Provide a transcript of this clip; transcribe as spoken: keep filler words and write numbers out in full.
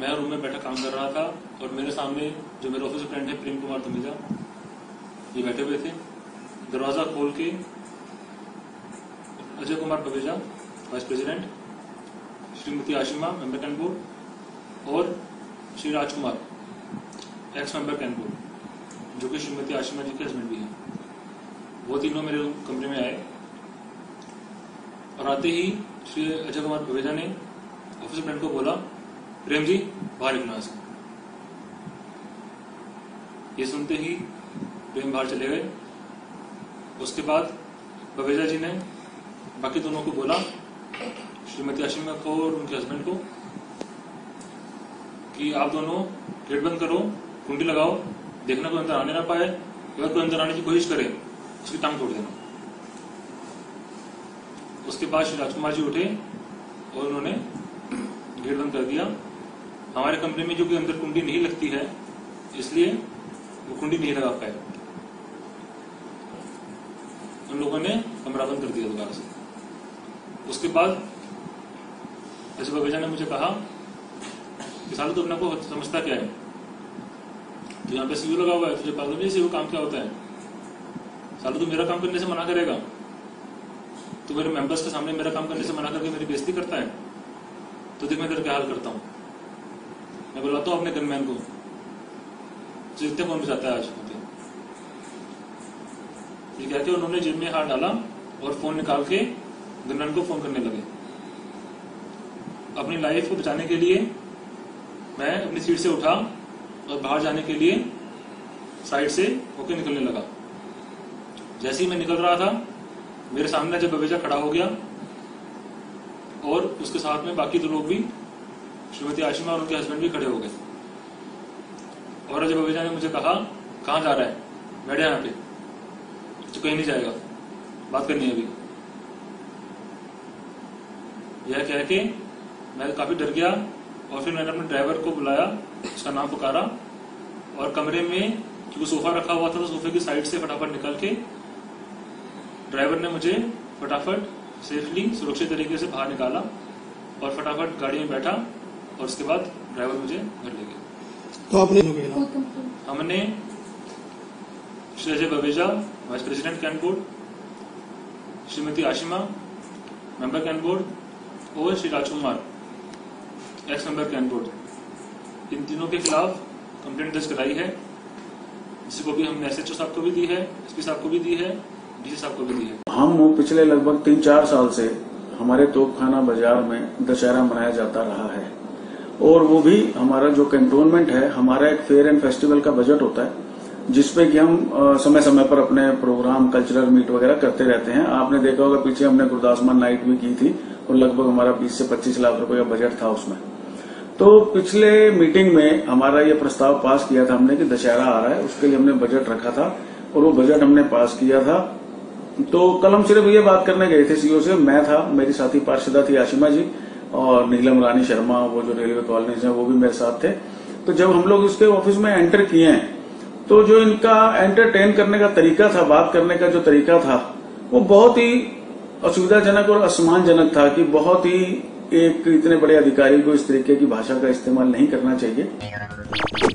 मैं रूम में बैठा काम कर रहा था और मेरे सामने जो मेरे ऑफिस फ्रेंड है प्रेम कुमार तमीजा, ये बैठे हुए थे। दरवाजा खोल के Ajay Kumar Baweja vice president, Shrimati Ashima member cantt board और Shri Rajkumar ex member cantt board, जो कि श्रीमती आशिमा जी के हस्बैंड भी हैं, वो तीनों मेरे कमरे में आए। और आते ही श्री अजय कुमार बवेजा ने ऑफिस फ्रेंड को बोला, प्रेम जी बाहर निकलो यहाँ से। ये सुनते ही प्रेम बाहर चले गए। उसके बाद बवेजा जी ने बाकी दोनों को बोला, श्रीमती आशिमा को और उनके हस्बैंड को, कि आप दोनों गेट बंद करो, कुंडी लगाओ, देखना कोई अंदर आने ना पाए, अगर कोई अंदर आने की कोशिश करे उसकी टांग तोड़ देना। उसके बाद श्री राजकुमार जी उठे और उन्होंने गेट बंद कर दिया। हमारे कमरे में जो कि अंदर कुंडी नहीं लगती है, इसलिए वो कुंडी नहीं लगा पाए। उन लोगों ने कमरा बंद कर दिया दोबारा से। उसके बाद अजय बवेजा ने मुझे कहा कि सालू तू अपने को समझता क्या है, तो यहाँ पे सीओ लगा हुआ है, तुझे पागल नहीं सीओ काम क्या होता है? सालू तू मेरा काम करने से मना करेगा, तू मेरे मेंबर्स के सामने मेरा काम करने से मना करके मेरी बेइज्जती करता है, तो देख मैं तेरा क्या हाल करता हूँ। मैं बुलाता हूँ अपने गनमैन को, जितने फोन बजाता है आज होते। ये कहते उन्होंने जेब में हाथ डाला और फोन निकाल के गनमैन को फोन करने लगे। अपनी लाइफ को बचाने के लिए मैं अपनी सीट से उठा और बाहर जाने के लिए साइड से होके निकलने लगा। जैसे ही मैं निकल रहा था, मेरे सामने जब बवेजा खड़ा हो गया और उसके साथ में बाकी दो लोग भी, श्रीमती आशिमा और उनके हस्बैंड भी खड़े हो गए। और अजय बवेजा ने मुझे कहा, कहाँ जा रहा है? बैठ यहाँ पे, तो कहीं नहीं जाएगा, बात करनी है अभी। यह कह के मैं काफी डर गया और फिर मैंने अपने ड्राइवर को बुलाया, उसका नाम पुकारा और कमरे में क्योंकि सोफा रखा हुआ था तो सोफे की साइड से फटाफट निकल के ड्राइवर ने मुझे फटाफट सेफली सुरक्षित तरीके से बाहर निकाला और फटाफट गाड़ी में बैठा और उसके बाद ड्राइवर मुझे घर ले गया। तो आपने हमने Shri Ajay Baweja vice president cantt board, Shrimati Ashima member cantt board और Shri Rajkumar ex member cantt board, इन तीनों के खिलाफ कंप्लेंट दर्ज कराई है, जिसको भी हमने एसएचओ साहब को भी दी है, एसपी साहब को भी दी है, डीसी साहब को भी दी है। हम पिछले लगभग तीन चार साल से हमारे तोपखाना बाजार में दशहरा मनाया जाता रहा है और वो भी हमारा जो कैंटोनमेंट है, हमारा एक फेयर एंड फेस्टिवल का बजट होता है जिसपे कि हम समय समय पर अपने प्रोग्राम कल्चरल मीट वगैरह करते रहते हैं। आपने देखा होगा पीछे हमने गुरदास मान नाइट भी की थी और लगभग हमारा बीस से पच्चीस लाख रुपए का बजट था उसमें। तो पिछले मीटिंग में हमारा ये प्रस्ताव पास किया था हमने कि दशहरा आ रहा है, उसके लिए हमने बजट रखा था और वो बजट हमने पास किया था। तो कल हम सिर्फ ये बात करने गए थे सीओ से, मैं था, मेरी साथी पार्षदा थी आशिमा जी और नीलम रानी शर्मा, वो जो रेलवे कॉलोनीज है वो भी मेरे साथ थे। तो जब हम लोग उसके ऑफिस में एंटर किए हैं तो जो इनका एंटरटेन करने का तरीका था, बात करने का जो तरीका था, वो बहुत ही असुविधाजनक और असम्मानजनक था कि बहुत ही एक इतने बड़े अधिकारी को इस तरीके की भाषा का इस्तेमाल नहीं करना चाहिए।